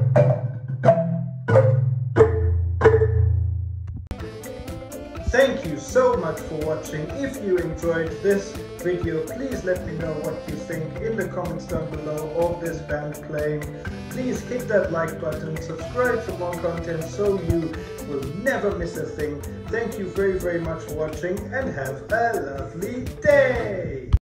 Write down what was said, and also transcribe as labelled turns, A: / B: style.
A: Thank you so much for watching. If you enjoyed this video, please let me know what you think in the comments down below of this band playing. Please hit that like button, subscribe for more content so you will never miss a thing. Thank you very much for watching and have a lovely day.